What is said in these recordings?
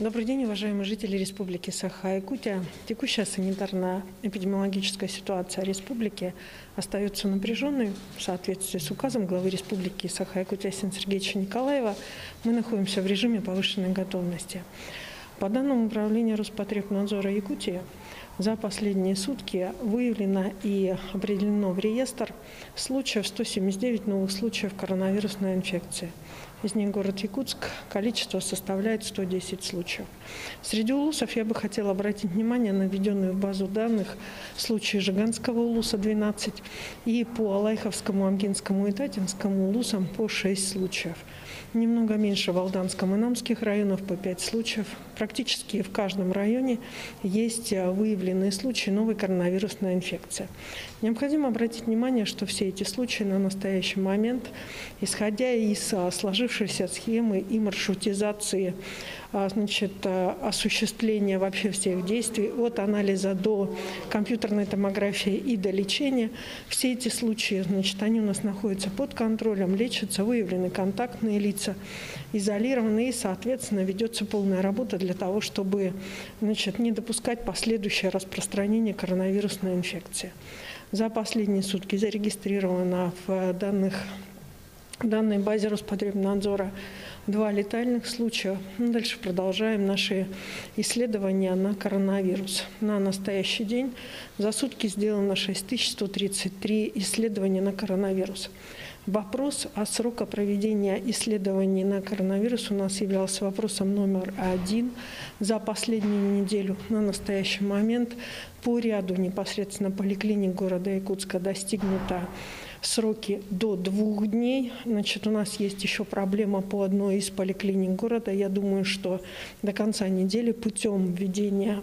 Добрый день, уважаемые жители Республики Саха-Якутия. Текущая санитарно-эпидемиологическая ситуация республики остается напряженной. В соответствии с указом главы Республики Саха-Якутия Арсения Сергеевича Николаева мы находимся в режиме повышенной готовности. По данным Управления Роспотребнадзора Якутии, за последние сутки выявлено и определено в реестр случаев 179 новых случаев коронавирусной инфекции. Из них город Якутск, количество составляет 110 случаев. Среди улусов я бы хотела обратить внимание на введенную в базу данных случаи Жиганского улуса 12 и по Алайховскому, Амгинскому и Татинскому улусам по 6 случаев. Немного меньше в Алданском и Намских районах по 5 случаев. Практически в каждом районе есть выявленные случаи новой коронавирусной инфекции. Необходимо обратить внимание, что все эти случаи на настоящий момент, исходя из сложившейся схемы и маршрутизации, осуществления вообще всех действий, от анализа до компьютерной томографии и до лечения, все эти случаи, они у нас находятся под контролем, лечатся, выявлены контактные лица, изолированы, и, соответственно, ведется полная работа для того, чтобы не допускать последующее распространение коронавирусной инфекции. За последние сутки зарегистрировано в данной базе Роспотребнадзора 2 летальных случая. Дальше продолжаем наши исследования на коронавирус. На настоящий день за сутки сделано 6133 исследования на коронавирус. Вопрос о сроке проведения исследований на коронавирус у нас являлся вопросом номер 1 за последнюю неделю. На настоящий момент по ряду непосредственно поликлиник города Якутска достигнуто сроки до 2 дней. У нас есть еще проблема по одной из поликлиник города. Я думаю, что до конца недели путем введения,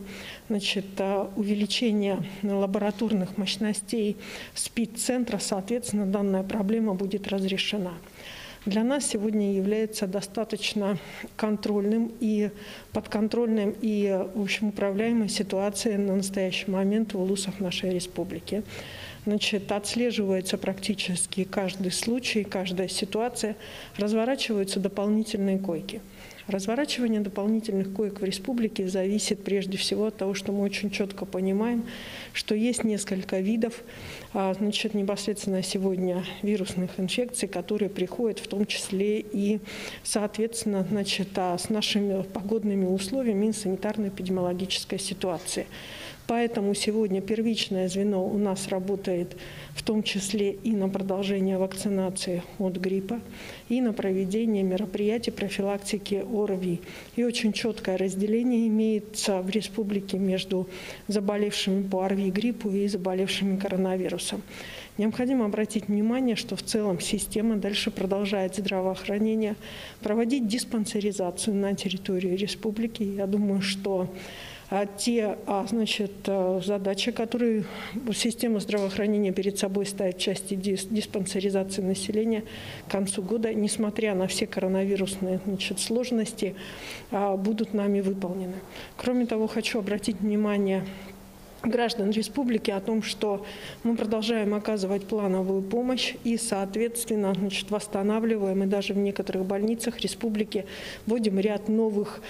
увеличения лабораторных мощностей СПИД-центра, соответственно, данная проблема будет разрешена. Для нас сегодня является достаточно контрольным и подконтрольным и, в общем, управляемой ситуацией на настоящий момент в улусах нашей республики. Отслеживается практически каждый случай, каждая ситуация, разворачиваются дополнительные койки. Разворачивание дополнительных коек в республике зависит прежде всего от того, что мы очень четко понимаем, что есть несколько видов непосредственно сегодня вирусных инфекций, которые приходят в том числе и, соответственно, с нашими погодными условиями и санитарно-эпидемиологической ситуацией. Поэтому сегодня первичное звено у нас работает в том числе и на продолжение вакцинации от гриппа, и на проведение мероприятий профилактики ОРВИ. И очень четкое разделение имеется в республике между заболевшими по ОРВИ и гриппу и заболевшими коронавирусом. Необходимо обратить внимание, что в целом система дальше продолжает здравоохранение, проводить диспансеризацию на территории республики. Я думаю, что те задачи, которые система здравоохранения перед собой ставит в части диспансеризации населения к концу года, несмотря на все коронавирусные сложности, будут нами выполнены. Кроме того, хочу обратить внимание граждан республики о том, что мы продолжаем оказывать плановую помощь и, соответственно, восстанавливаем, и даже в некоторых больницах республики вводим ряд новых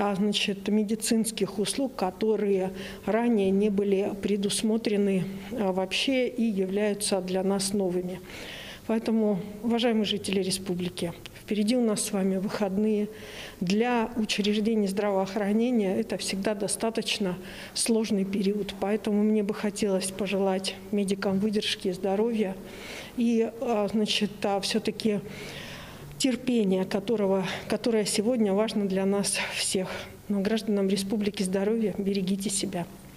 медицинских услуг, которые ранее не были предусмотрены вообще и являются для нас новыми. Поэтому, уважаемые жители республики, впереди у нас с вами выходные. Для учреждений здравоохранения это всегда достаточно сложный период. Поэтому мне бы хотелось пожелать медикам выдержки, здоровья и все-таки терпения, которое сегодня важно для нас всех. Но гражданам республики здоровья, берегите себя.